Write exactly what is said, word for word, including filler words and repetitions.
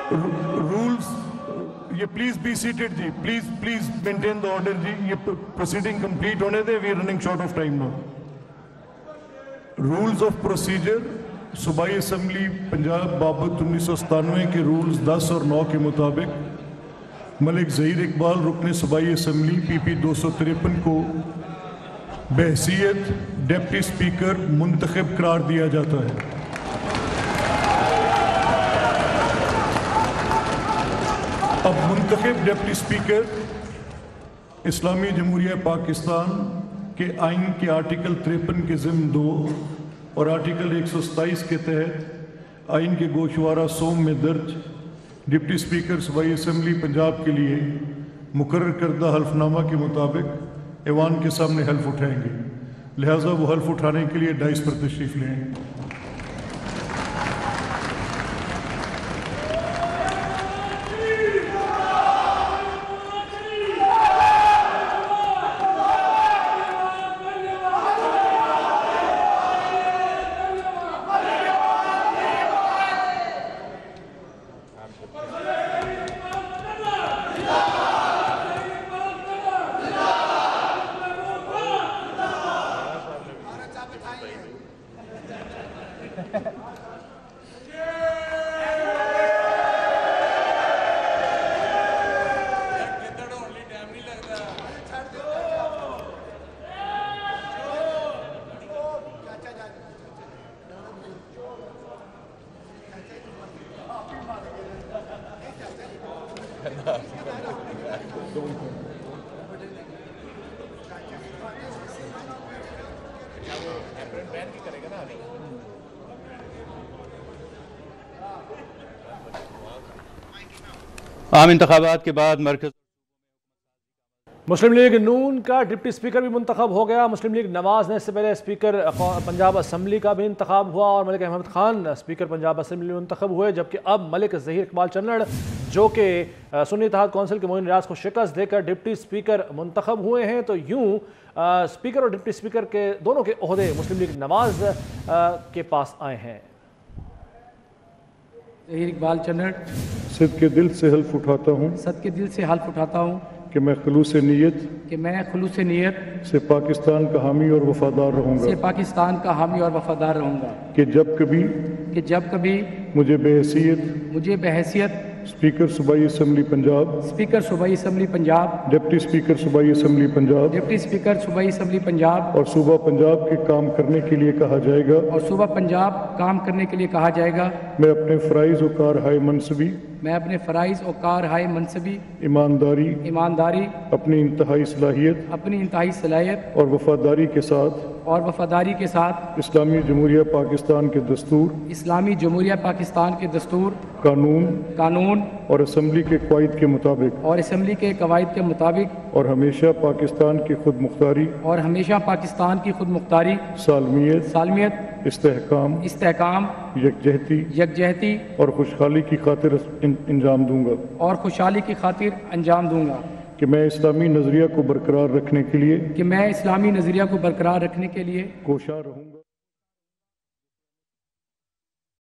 Rules یہ please be seated جی، please please maintain the order جی. یہ پروسیڈنگ کمپلیٹ ہونے دے، we are running short of time now. Rules of procedure صوبائی اسمبلی پنجاب بابت انیس سو ستانوے کے رولز دس اور نو کے مطابق ملک ظہیر اقبال رکن صوبائی اسمبلی پی پی دو سو تریپن کو بحیثیت ڈپٹی اسپیکر منتخب قرار دیا جاتا ہے. اب منتخب ڈپٹی اسپیکر اسلامی جمہوریہ پاکستان کے آئین کے آرٹیکل تریپن کے ضمن دو اور آرٹیکل ایک سو ستائیس کے تحت آئین کے گوشوارہ سوم میں درج ڈپٹی اسپیکر صوبائی اسمبلی پنجاب کے لیے مقرر کردہ حلف نامہ کے مطابق ایوان کے سامنے حلف اٹھائیں گے. لہٰذا وہ حلف اٹھانے کے لیے ڈائس پر تشریف لیں. عام انتخابات کے بعد مرکز مسلم لیگ نون کا ڈپٹی اسپیکر بھی منتخب ہو گیا. مسلم لیگ نواز نے اس سے پہلے اسپیکر پنجاب اسمبلی کا بھی انتخاب ہوا اور ملک احمد خان اسپیکر پنجاب اسمبلی میں منتخب ہوئے، جبکہ اب ملک ظہیر اقبال چنڑ جو کہ سنی اتحاد کونسل کے معین ریاض کو شکست دے کر ڈپٹی اسپیکر منتخب ہوئے ہیں. تو یوں اسپیکر اور ڈپٹی اسپیکر کے دونوں کے عہدے مسلم لیگ نواز کے پاس آئے ہیں. ظہیر اقبال چنڑ صد کے دل سے حلف اٹھاتا ہوں صد کے دل سے حلف اٹھاتا ہوں کہ میں خلوص نیت کہ میں خلوص نیت سے پاکستان کا حامی اور وفادار رہوں سے گا پاکستان کا حامی اور وفادار رہوں گا کہ جب کبھی کہ جب کبھی مجھے بحیثیت مجھے بحیثیت اسپیکر صوبائی اسمبلی پنجاب اسپیکر صوبائی اسمبلی پنجاب ڈپٹی اسپیکر صوبائی اسمبلی پنجاب ڈپٹی اسپیکر صوبائی اسمبلی پنجاب اور صوبہ پنجاب کے کام کرنے کے لیے کہا جائے گا اور صوبہ پنجاب کام کرنے کے لیے کہا جائے گا میں اپنے فرائض و کارہائے منصبی میں اپنے فرائض و کارہائے منصبی ایمانداری ایمانداری اپنی انتہائی صلاحیت اپنی انتہائی صلاحیت اور وفاداری کے ساتھ اور وفاداری کے ساتھ اسلامی جمہوریہ پاکستان کے دستور اسلامی جمہوریہ پاکستان کے دستور قانون قانون اور اسمبلی کے قواعد کے مطابق اور اسمبلی کے قواعد کے مطابق اور ہمیشہ پاکستان کی خود مختاری اور ہمیشہ پاکستان کی خود مختاری سالمیت سالمیت استحکام استحکام یکجہتی یکجہتی اور خوشحالی کی خاطر انجام دوں گا اور خوشحالی کی خاطر انجام دوں گا کہ میں اسلامی نظریہ کو برقرار رکھنے کے لیے کہ میں اسلامی نظریہ کو برقرار رکھنے کے لیے کوشاں رہوں گا.